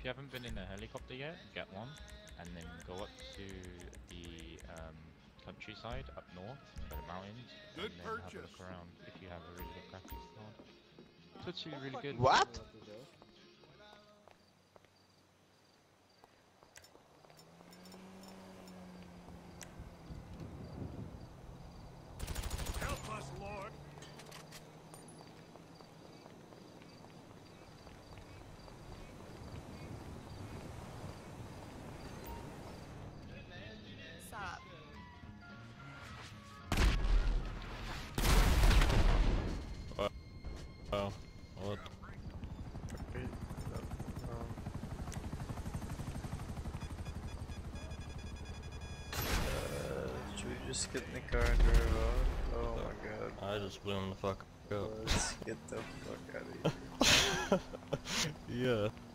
you haven't been in a helicopter yet, get one, and then go up to the countryside up north, where the mountains, Good and then have a purchase. look around if you have a really good graphics card. It's actually really good. What? Help us, Lord. Stop. Oh, what? Should we just get in the car and drive off? Oh my god. I just blew him the fuck up. Let's get the fuck out of here. Yeah.